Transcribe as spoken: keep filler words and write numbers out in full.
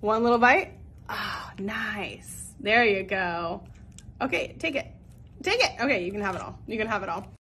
One little bite. Oh, nice. There you go. Okay, take it. Take it. Okay, you can have it all. You can have it all.